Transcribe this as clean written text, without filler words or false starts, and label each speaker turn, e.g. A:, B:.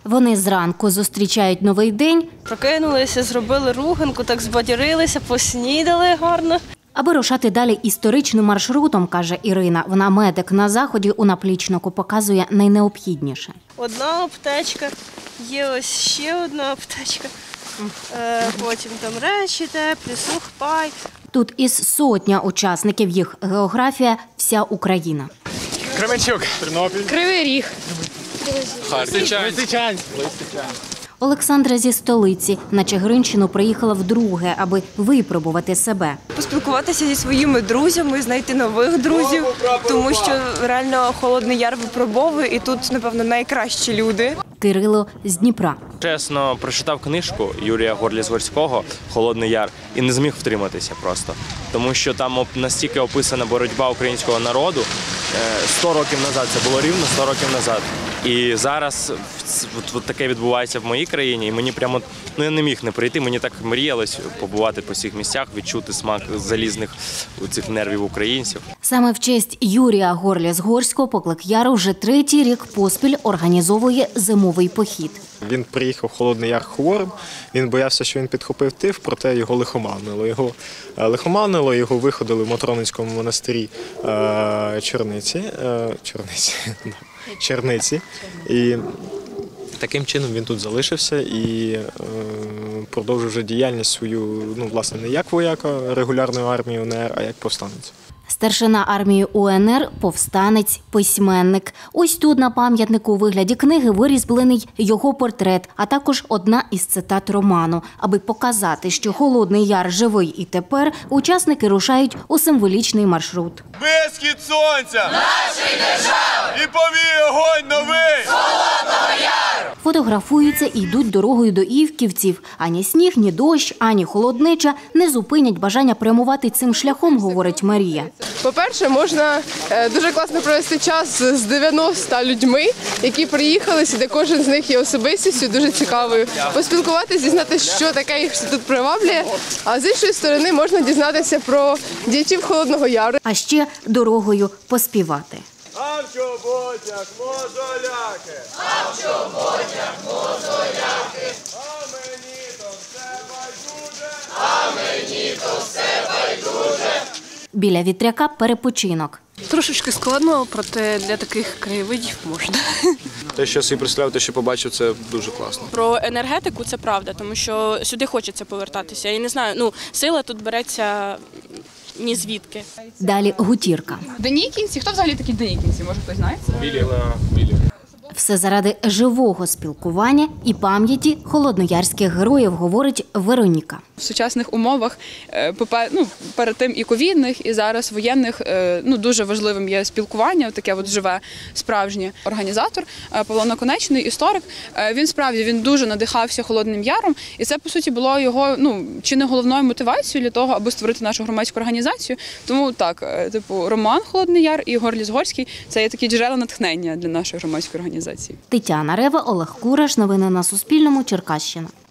A: Вони зранку зустрічають новий день.
B: Прокинулися, зробили руханку, так збадьорилися, поснідали гарно.
A: Аби рушати далі історичним маршрутом, каже Ірина, вона медик на заході у наплічнику показує найнеобхідніше.
B: Одна аптечка, є ось ще одна аптечка, потім там речі теплі, сухпай.
A: Тут із сотня учасників, їх географія – вся Україна.
C: Кременчук, Тернопіль,
D: Кривий Ріг,
C: Лисичанськ.
A: Олександра зі столиці на Чигиринщину приїхала вдруге, аби випробувати себе.
E: Поспілкуватися зі своїми друзями, знайти нових друзів, тому що реально Холодний Яр випробовує, і тут, напевно, найкращі люди.
A: Кирило з Дніпра.
F: Чесно, прочитав книжку Юрія Горліс-Горського «Холодний Яр» і не зміг втриматися просто. Тому що там настільки описана боротьба українського народу. 100 років назад, це було рівно 100 років назад. І зараз таке відбувається в моїй країні, і мені прямо, я не міг не прийти, мені так мріялось побувати по всіх місцях, відчути смак залізних цих нервів українців.
A: Саме в честь Юрія Горліс-Горського Поклик Яру вже 3-й рік поспіль організовує зимовий похід.
C: Він приїхав в Холодний Яр хворим, він боявся, що він підхопив тиф, проте його лихоманило. Його виходили в Мотроницькому монастирі Черниці. І таким чином він тут залишився і продовжив вже діяльність свою, власне, не як вояка регулярної армії УНР, а як повстанець.
A: Старшина армії УНР, повстанець, письменник. Ось тут на пам'ятнику у вигляді книги вирізблений його портрет, а також одна із цитат роману. Аби показати, що Холодний Яр живий і тепер, учасники рушають у символічний маршрут.
G: Висхід сонця! Нашої держави! І повіє огонь новий! З Холодного Яру!
A: Фотографуються і йдуть дорогою до Івківців. Ані сніг, ні дощ, ані холоднича не зупинять бажання прямувати цим шляхом, говорить Марія.
D: По-перше, можна дуже класно провести час з 90 людьми, які приїхали сюди, кожен з них є особистістю, дуже цікавою. Поспілкуватися, дізнатися, що таке їх тут приваблює, а з іншої сторони можна дізнатися про діячів Холодного Яру.
A: А ще дорогою поспівати.
G: А в чоботях мозоляки!
H: А в чоботях мозоляки!
G: А мені то все байдуже!
H: А мені то все байдуже!
A: Біля вітряка перепочинок.
B: Трошечки складно, проте для таких краєвидів можна.
I: Те, що я собі представив, те, що побачив, це дуже класно.
J: Про енергетику це правда, тому що сюди хочеться повертатися. Я не знаю, сила тут береться ні звідки.
A: Далі гутірка.
D: Денікінці? Хто взагалі такі денікінці? Може, хтось знає?
I: Білі.
A: Все заради живого спілкування і пам'яті холодноярських героїв, говорить Вероніка.
D: В сучасних умовах, перед тим і ковідних, і зараз воєнних, дуже важливим є спілкування, таке живе, справжнє. Організатор Павло Наконечний, історик, він дуже надихався Холодним Яром, і це, по суті, було його, чи не головною мотивацією для того, аби створити нашу громадську організацію. Тому так, роман «Холодний Яр» і Горліс-Горський – це є такі джерела натхнення для нашої громадської організації.
A: Тетяна Рева, Олег Кураш. Новини на Суспільному. Черкащина.